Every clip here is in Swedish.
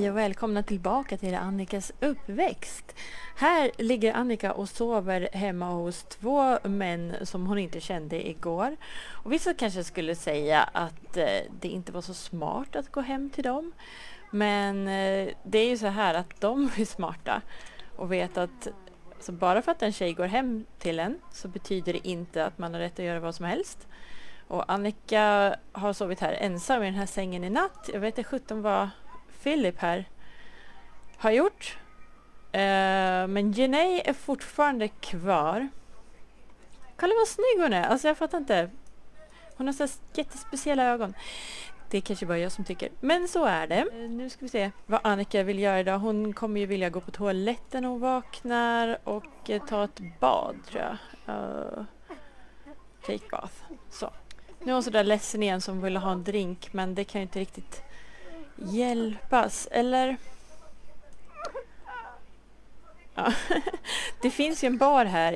Hej och välkomna tillbaka till Annikas uppväxt. Här ligger Annika och sover hemma hos två män som hon inte kände igår. Och vissa kanske skulle säga att det inte var så smart att gå hem till dem. Men det är ju så här att de är smarta och vet att så bara för att en tjej går hem till en så betyder det inte att man har rätt att göra vad som helst. Och Annika har sovit här ensam i den här sängen i natt. Jag vet inte 17 vad Philip här har gjort. Men Jenny är fortfarande kvar. Kolla vad snygg hon är. Alltså jag fattar inte. Hon har så jättespeciella ögon. Det är kanske bara jag som tycker. Men så är det. Nu ska vi se vad Annika vill göra idag. Hon kommer ju vilja gå på toaletten när hon vaknar. Och ta ett bad tror jag. Take bath. Så. Nu är hon så där ledsen igen som vill ha en drink. Men det kan ju inte riktigt hjälpas. Eller... Ja. Det finns ju en bar här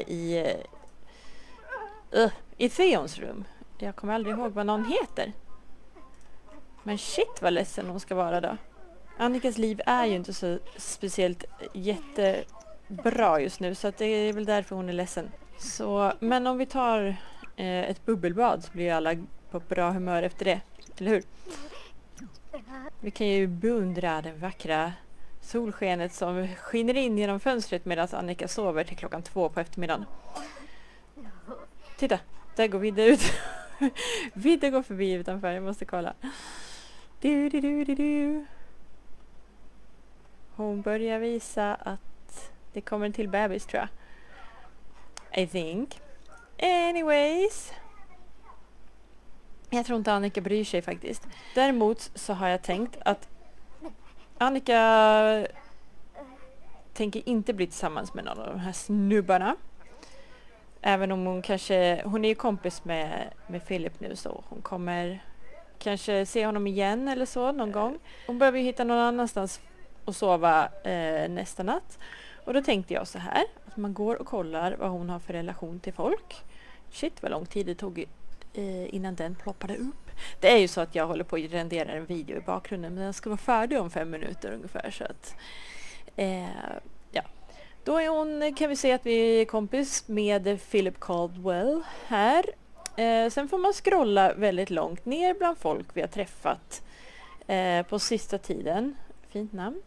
i Theons rum. Jag kommer aldrig ihåg vad någon heter. Men shit vad ledsen hon ska vara då. Annikas liv är ju inte så speciellt jättebra just nu. Så att det är väl därför hon är ledsen. Så, men om vi tar ett bubbelbad så blir alla på bra humör efter det. Eller hur? Vi kan ju beundra den vackra solskenet som skiner in genom fönstret medan Annika sover till 2:00 på eftermiddagen. Titta, där går Vidde ut. Vidde går förbi utanför, jag måste kolla. Du. Hon börjar visa att det kommer en till bebis tror jag. I think. Anyways. Jag tror inte Annika bryr sig faktiskt. Däremot så har jag tänkt att Annika tänker inte bli tillsammans med någon av de här snubbarna. Även om hon är ju kompis med Philip nu så hon kommer kanske se honom igen eller så någon gång. Hon behöver ju hitta någon annanstans att sova nästa natt. Och då tänkte jag så här att man går och kollar vad hon har för relation till folk. Shit vad lång tid det tog innan den ploppade upp. Det är ju så att jag håller på att rendera en video i bakgrunden men den ska vara färdig om 5 minuter ungefär så att ja. Då är hon, kan vi se att vi är kompis med Philip Caldwell här. Sen får man scrolla väldigt långt ner bland folk vi har träffat på sista tiden. Fint namn.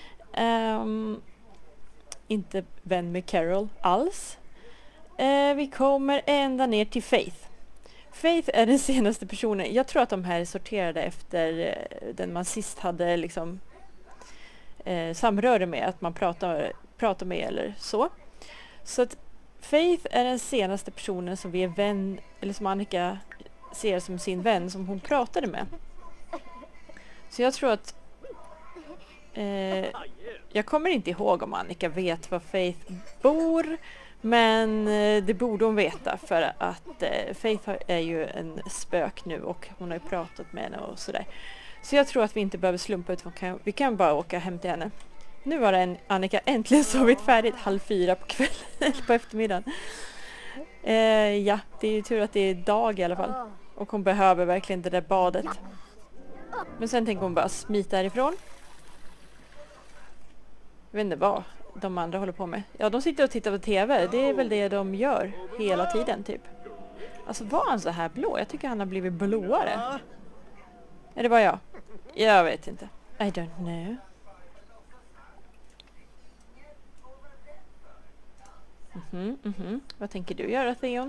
Inte vän med Carol alls. Vi kommer ända ner till Faith. Faith är den senaste personen. Jag tror att de här är sorterade efter den man sist hade liksom samröre med. Att man pratar med eller så. Så att Faith är den senaste personen som vi är vän, eller som Annika ser som sin vän som hon pratade med. Så jag tror att jag kommer inte ihåg om Annika vet var Faith bor. Men det borde hon veta för att Faith är ju en spök nu och hon har ju pratat med henne och sådär. Så jag tror att vi inte behöver slumpa ut, vi kan bara åka hem till henne. Nu var det Annika äntligen sovit färdigt 3:30 på kvällen, på eftermiddagen. Ja, det är ju tur att det är dag i alla fall. Och hon behöver verkligen det där badet. Men sen tänker hon bara smita härifrån. Jag vet inte vad de andra håller på med. Ja, de sitter och tittar på tv. Det är väl det de gör hela tiden typ. Alltså var han så här blå? Jag tycker han har blivit blåare. Är det bara jag? Jag vet inte. I don't know. Vad tänker du göra, Theon?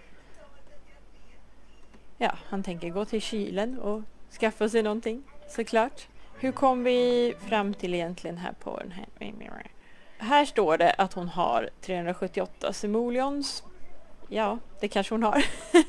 Ja, han tänker gå till kylen och skaffa sig någonting, såklart. Hur kom vi fram till egentligen här på den här? Här står det att hon har 378 simoleons. Ja, det kanske hon har.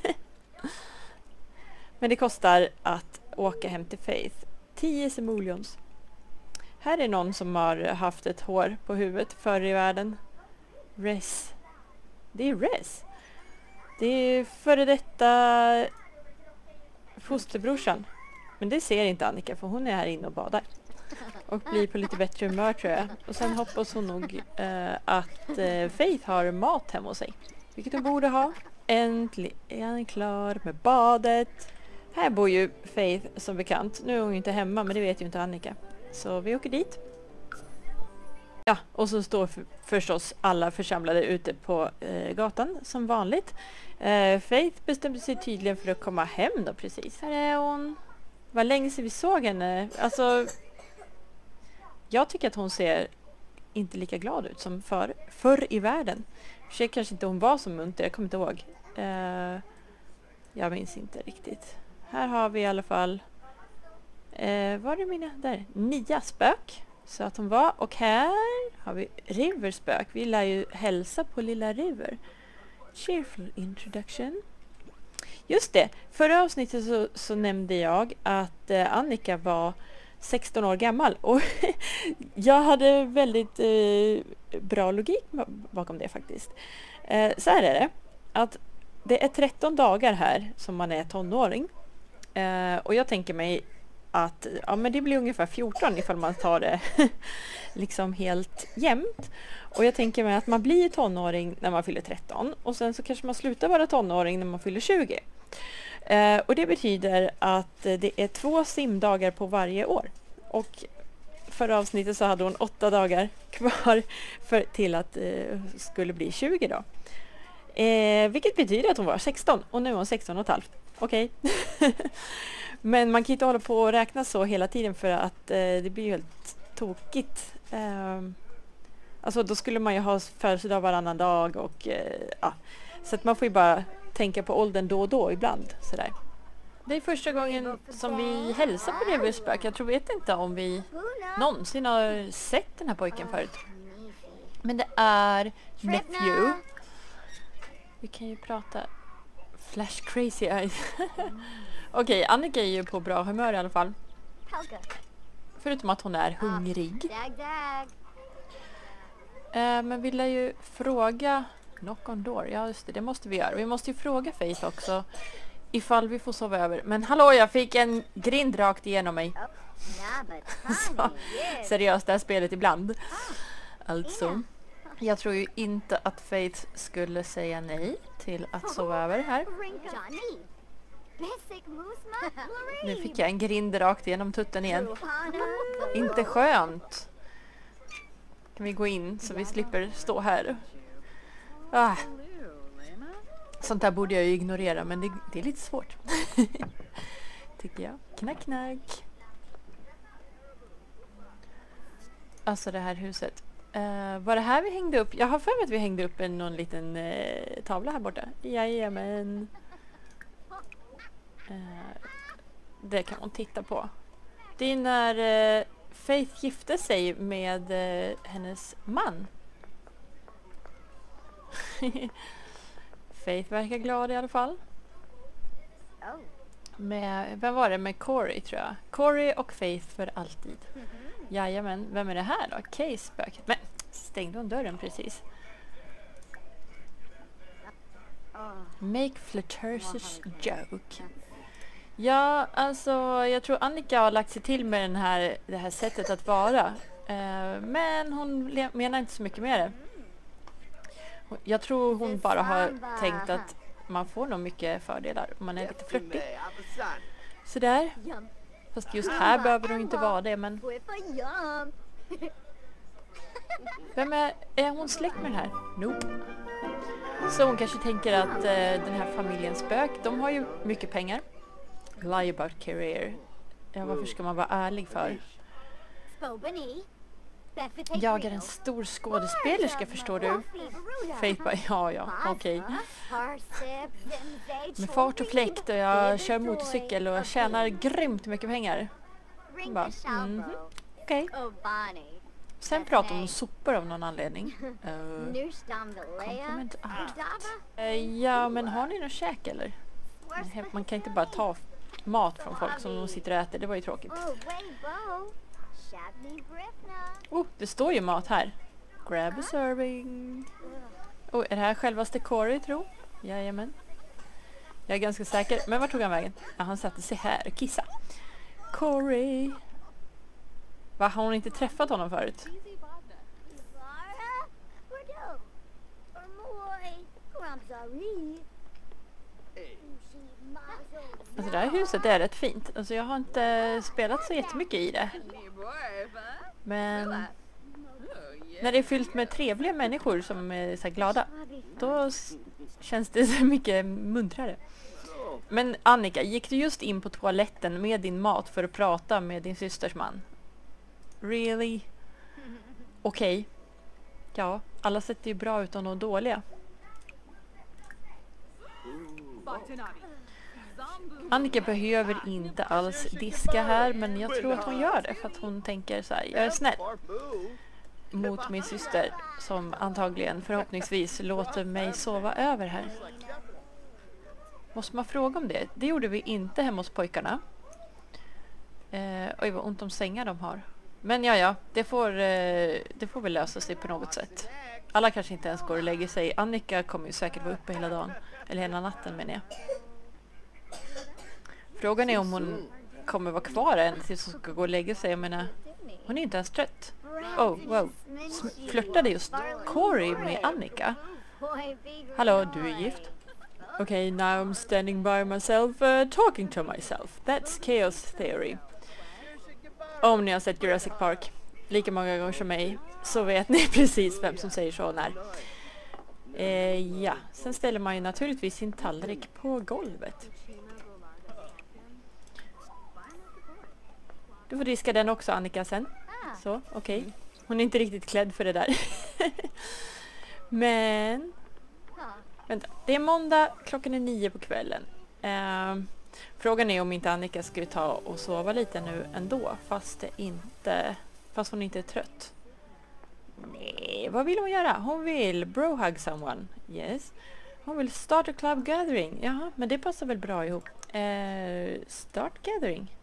Men det kostar att åka hem till Faith 10 simoleons. Här är någon som har haft ett hår på huvudet förr i världen. Res. Det är Res. Det är före detta fosterbrorsan. Men det ser inte Annika för hon är här inne och badar. Och blir på lite bättre humör tror jag. Och sen hoppas hon nog att Faith har mat hemma hos sig. Vilket hon borde ha. Äntligen är han klar med badet. Här bor ju Faith som bekant. Nu är hon inte hemma men det vet ju inte Annika. Så vi åker dit. Ja, och så står förstås alla församlade ute på gatan som vanligt. Faith bestämde sig tydligen för att komma hem då precis. Här är hon. Vad länge sedan vi såg henne. Alltså, jag tycker att hon ser inte lika glad ut som förr i världen. För sig kanske inte hon var så munter, jag kommer inte ihåg. Jag minns inte riktigt. Här har vi i alla fall var är mina? Där. Nia spök. Så att hon var. Och här har vi River spök. Vi lär ju hälsa på lilla River. Cheerful introduction. Just det. Förra avsnittet så nämnde jag att Annika var 16 år gammal. Och jag hade väldigt bra logik bakom det faktiskt. Så här är det. Att det är 13 dagar här som man är tonåring. Och jag tänker mig att ja, men det blir ungefär 14 ifall man tar det liksom helt jämnt. Och jag tänker mig att man blir tonåring när man fyller 13 och sen så kanske man slutar vara tonåring när man fyller 20. Och det betyder att det är 2 simdagar på varje år. Och förra avsnittet så hade hon 8 dagar kvar till att skulle bli 20 då. Vilket betyder att hon var 16 och nu är hon 16 och ett halvt. Okej. Men man kan inte hålla på och räkna så hela tiden för att det blir ju helt tokigt. Alltså då skulle man ju ha födelsedag varannan dag och ja. Så att man får ju bara tänka på åldern då och då ibland. Sådär. Det är första gången som vi hälsar på Riverspök. Jag vet inte om vi någonsin har sett den här pojken förut. Men det är Nephew. Vi kan ju prata Flash Crazy Eyes. Okej, Annika är ju på bra humör i alla fall. Förutom att hon är hungrig. Men vi lär ju fråga knock on door. Ja just det måste vi göra. Vi måste ju fråga Faith också ifall vi får sova över. Men hallå, jag fick en grind rakt igenom mig. Så, seriöst, det här spelet ibland. Alltså, jag tror ju inte att Faith skulle säga nej till att sova över här. Nu fick jag en grind rakt igenom tutten igen. Inte skönt. Kan vi gå in så vi slipper stå här. Sånt där borde jag ju ignorera, men det är lite svårt. Tycker jag. Knack, knack. Alltså det här huset. Var det här vi hängde upp? Jag har för mig att vi hängde upp någon liten tavla här borta. Jajamän. Det kan man titta på. Det är när Faith gifte sig med hennes man. Faith verkar glad i alla fall. Vem var det? Med Corey tror jag. Corey och Faith för alltid. Jajamän, vem är det här då? Case-spök. Men stängde hon dörren precis? Make flirtatious joke. Ja, alltså jag tror Annika har lagt sig till med det här sättet att vara. Men hon menar inte så mycket med det. Jag tror hon bara har tänkt att man får nog mycket fördelar om man är lite flirtig. Sådär. Fast just här behöver hon inte vara det, men... Vem är hon släkt med den här? Nope. Så hon kanske tänker att den här familjens spök, de har ju mycket pengar. Lie about career. Ja, varför ska man vara ärlig för? Jag är en stor skådespelerska, förstår du? Faith bara, ja, okej. Med fart och fläkt och jag kör motorcykel och jag tjänar grymt mycket pengar. Bara, okej. Sen pratar hon om sopor av någon anledning. Compliment outfit. Ja, men har ni någon käk eller? Man kan inte bara ta mat från folk som de sitter och äter. Det var ju tråkigt. Det står ju mat här. Grab a serving. Är det här självaste Corey, tro? Jajamän. Jag är ganska säker. Men var tog han vägen? Ja, han satte sig här och kissa. Corey. Va, har hon inte träffat honom förut? Alltså det här huset är rätt fint. Alltså jag har inte spelat så jättemycket i det. Men när det är fyllt med trevliga människor som är så här glada, då känns det så mycket muntrare. Men Annika, gick du just in på toaletten med din mat för att prata med din systers man? Really? Okej. Ja, alla sätter ju bra ut och något dåliga. Annika behöver inte alls diska här, men jag tror att hon gör det för att hon tänker så här: jag är snäll mot min syster som antagligen förhoppningsvis låter mig sova över här. Måste man fråga om det? Det gjorde vi inte hemma hos pojkarna. Oj, vad ont om sängar de har. Men ja, det får väl lösa sig på något sätt. Alla kanske inte ens går och lägger sig. Annika kommer ju säkert vara uppe hela dagen. Eller hela natten, menar jag. Frågan är om hon kommer vara kvar än tills hon ska gå och lägga sig. Jag menar, hon är inte ens trött. Oh, wow. Flörtade just Corey med Annika? Hallå, du är gift? Okay, now I'm standing by myself, talking to myself. That's chaos theory. Om ni har sett Jurassic Park lika många gånger som mig, så vet ni precis vem som säger så när. Ja, sen ställer man ju naturligtvis sin tallrik på golvet. Du får diska den också, Annika, sen. Så, okej. Hon är inte riktigt klädd för det där. Men vänta, det är måndag, klockan är 9 på kvällen. Frågan är om inte Annika skulle ta och sova lite nu ändå, fast hon inte är trött. Nej, vad vill hon göra? Hon vill bro-hug someone. Yes. Hon vill start a club gathering. Jaha, men det passar väl bra ihop. Start gathering.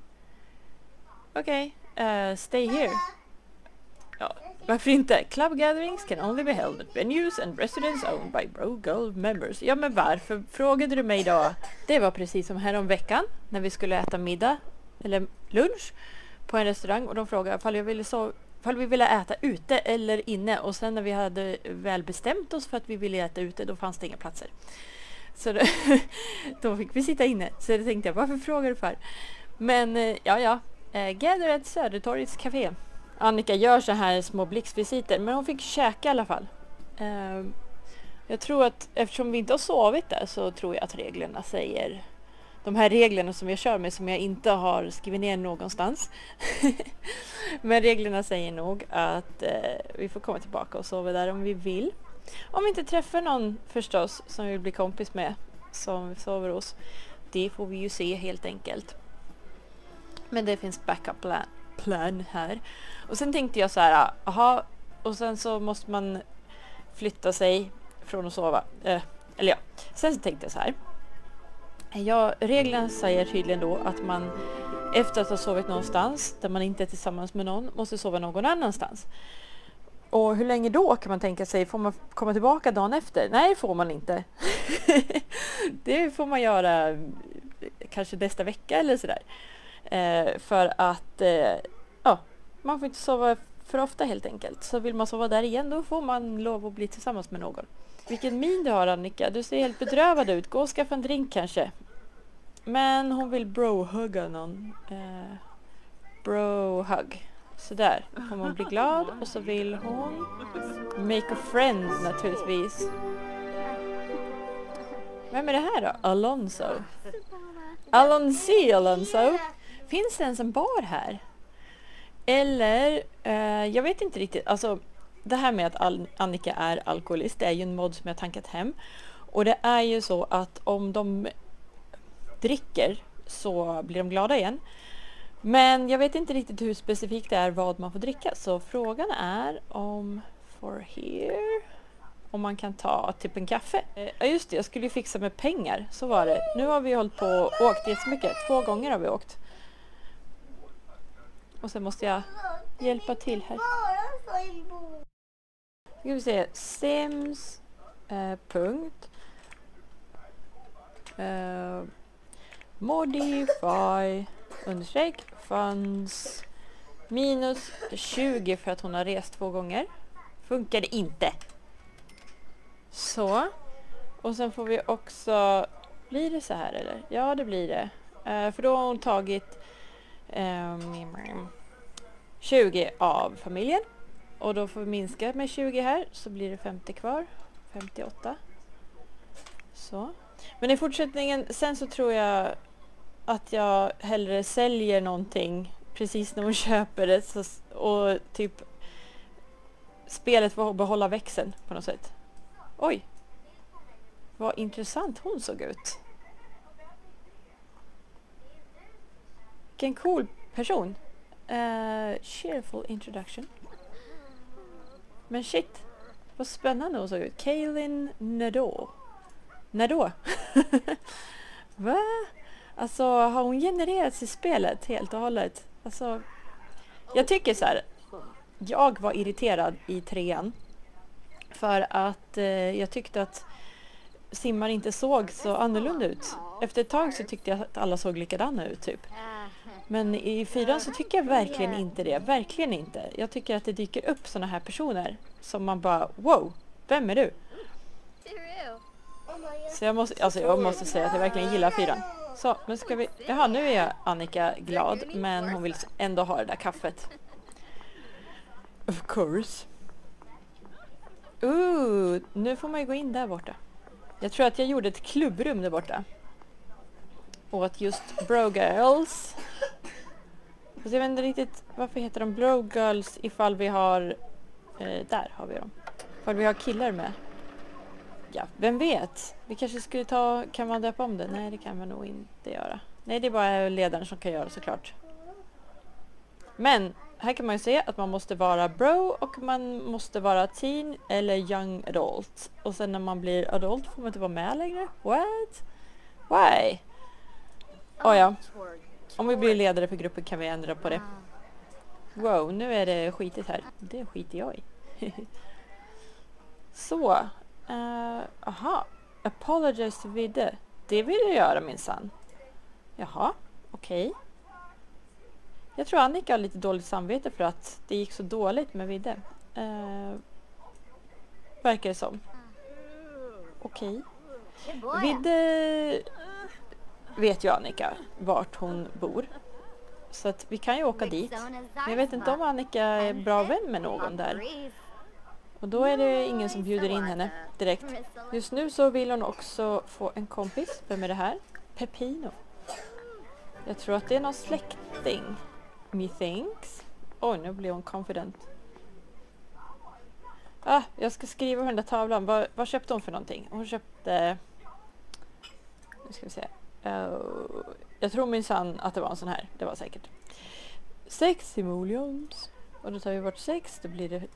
Okej, stay here. Ja, varför inte? Club gatherings can only be held at venues and residents owned by Bro-Girl members. Ja, men varför frågade du mig då? Det var precis som här om veckan när vi skulle äta middag eller lunch på en restaurang, och de frågade ifall vi ville äta ute eller inne, och sen när vi hade väl bestämt oss för att vi ville äta ute, då fanns det inga platser. Så då fick vi sitta inne. Så det tänkte jag, varför frågar du för? Men gather at Södertorgets café. Annika gör så här små blixtvisiter, men hon fick käka i alla fall. Jag tror att eftersom vi inte har sovit där, så tror jag att reglerna säger, de här reglerna som jag kör med, som jag inte har skrivit ner någonstans. Men reglerna säger nog att vi får komma tillbaka och sova där om vi vill. Om vi inte träffar någon förstås som vi vill bli kompis med, som sover hos. Det får vi ju se helt enkelt. Men det finns backup plan här. Och sen tänkte jag så här, och sen så måste man flytta sig från att sova. Sen så tänkte jag så här. Reglerna säger tydligen då att man efter att ha sovit någonstans där man inte är tillsammans med någon, måste sova någon annanstans. Och hur länge då kan man tänka sig? Får man komma tillbaka dagen efter? Nej, det får man inte. Det får man göra kanske nästa vecka eller sådär. För att man får inte sova för ofta helt enkelt. Så vill man sova där igen, då får man lov att bli tillsammans med någon. Vilken min du har, Annika. Du ser helt bedrövad ut. Gå och skaffa en drink kanske. Men hon vill bro-hugga någon. Bro-hug. Sådär. Då kommer hon bli glad. Och så vill hon make a friend naturligtvis. Vem är det här då? Alonso. Alonso. Finns det ens en bar här? Eller, jag vet inte riktigt. Alltså, det här med att Annika är alkoholist, det är ju en mod som jag tankat hem. Och det är ju så att om de dricker så blir de glada igen. Men jag vet inte riktigt hur specifikt det är vad man får dricka. Så frågan är om man kan ta typ en kaffe. Ja just det, jag skulle ju fixa med pengar. Så var det. Nu har vi hållit på och åkt jättemycket. 2 gånger har vi åkt. Och sen måste jag hjälpa till här. Ska vi se. Sims. Punkt. Modify. Understreck. Funds. Minus 20 för att hon har rest 2 gånger. Funkar det inte. Så. Och sen får vi också... Blir det så här eller? Ja, det blir det. För då har hon tagit 20 av familjen. Och då får vi minska med 20 här, så blir det 50 kvar. 58. Så. Men i fortsättningen, sen så tror jag att jag hellre säljer någonting precis när hon köper det. Så, och typ spelet får behålla växeln på något sätt. Oj! Vad intressant hon såg ut. Vilken cool person. Cheerful introduction. Men shit, vad spännande hon såg ut. Kaylin Nadeau. Nadeau? Va? Alltså, har hon genererats i spelet helt och hållet? Alltså, jag tycker så här. Jag var irriterad i 3:an. För att jag tyckte att Simmar inte såg så annorlunda ut. Efter ett tag så tyckte jag att alla såg likadana ut typ. Men i 4:an så tycker jag verkligen inte det. Verkligen inte. Jag tycker att det dyker upp såna här personer som man bara, wow, vem är du? Så jag måste säga att jag verkligen gillar 4:an. Så, men ska vi... Jaha, nu är Annika glad, men hon vill ändå ha det där kaffet. Of course. Nu får man ju gå in där borta. Jag tror att jag gjorde ett klubbrum där borta. Och att just Bro Girls. Fast jag vet inte riktigt varför heter de Bro Girls ifall vi har... där har vi dem. Ifall vi har killar med. Ja, vem vet? Vi kanske skulle ta... Kan man döpa om det? Nej, det kan man nog inte göra. Nej, det är bara ledaren som kan göra såklart. Men här kan man ju se att man måste vara bro och man måste vara teen eller young adult. Och sen när man blir adult får man inte vara med längre. What? Why? Ja. Om vi blir ledare för gruppen kan vi ändra på det. Wow, nu är det skitigt här. Det skiter jag i. Så. Aha. Apologize to Vidde. Det vill jag göra minsann. Jaha, okej. Jag tror Annika har lite dåligt samvete för att det gick så dåligt med Vidde. Verkar det som. Okej. Vidde vet ju Annika vart hon bor. Så att vi kan ju åka dit. Men jag vet inte om Annika är bra vän med någon där. Och då är det ingen som bjuder in henne direkt. Just nu så vill hon också få en kompis. Vem är det här? Pepino. Jag tror att det är någon släkting. Methinks. Oj, nu blir hon confident. Jag ska skriva på den där tavlan. Vad köpte hon för någonting? Hon köpte... Nu ska vi se. Jag tror minsann att det var en sån här. Det var säkert. 6 simoleons. Och då tar vi bort 6. Då blir det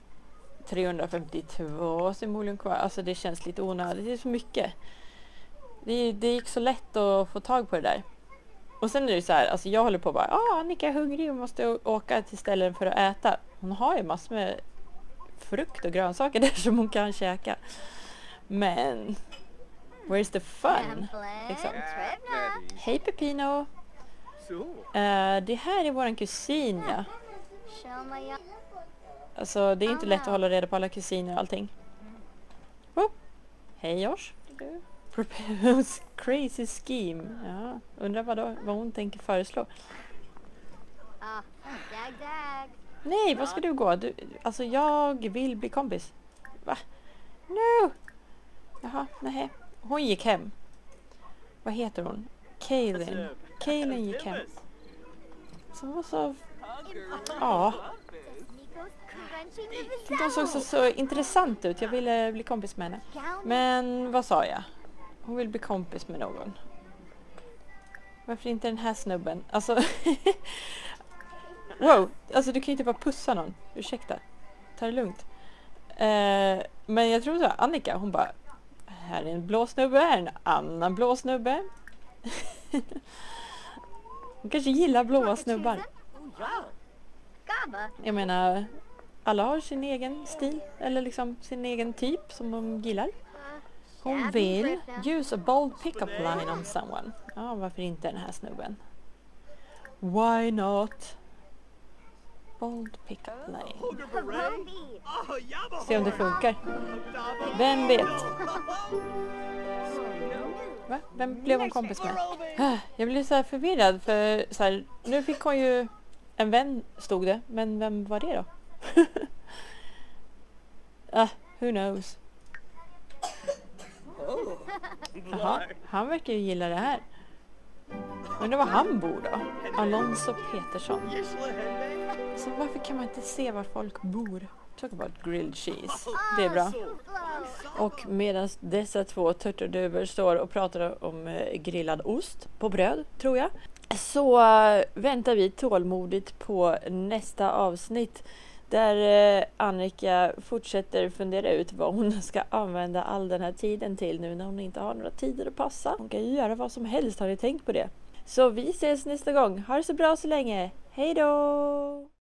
352 simoleon kvar. Alltså det känns lite onödigt. Det är så mycket. Det gick så lätt att få tag på det där. Och sen är det så här, alltså jag håller på bara, Annika är hungrig och måste åka till ställen för att äta. Hon har ju massor med frukt och grönsaker där som hon kan käka. Men, where's the fun? Liksom. Hej Pepino! Det här är våran kusin, ja. Alltså det är inte lätt att hålla reda på alla kusiner och allting. Hej Josh! Propose crazy scheme. Ja, undrar vad hon tänker föreslå. Nej, vad ska du gå? Alltså jag vill bli kompis. Va? No! Jaha, nej. Hon gick hem. Vad heter hon? Kaylin. Kaylin gick hem. Som var så... Ja. De såg så intressant ut. Jag ville bli kompis med henne. Men vad sa jag? Hon vill bli kompis med någon. Varför inte den här snubben? Alltså... wow, alltså du kan ju inte bara pussa någon. Ursäkta. Ta det lugnt. Men jag tror så, Annika, hon bara... Här är en blå snubbe, här är en annan blå snubbe. Hon kanske gillar blåa snubbar. Jag menar, alla har sin egen stil. Eller liksom sin egen typ som de gillar. Hon vill use a bold pick-up line on someone. Ja, varför inte den här snubben? Why not? Bold pick-up line. Se om det funkar. Vem vet? Va? Vem blev hon kompis med? Jag blev så här förvirrad för så här, nu fick hon ju en vän, stod det. Men vem var det då? Who knows? Jaha, han verkar ju gilla det här. Undrar var han bor då? Alonso Petersson. Så varför kan man inte se var folk bor? Talk about grilled cheese. Det är bra. Och medan dessa två turturduvor står och pratar om grillad ost på bröd, tror jag, så väntar vi tålmodigt på nästa avsnitt där Annika fortsätter fundera ut vad hon ska använda all den här tiden till nu när hon inte har några tider att passa. Hon kan ju göra vad som helst, har ni tänkt på det? Så vi ses nästa gång. Ha det så bra så länge. Hej då!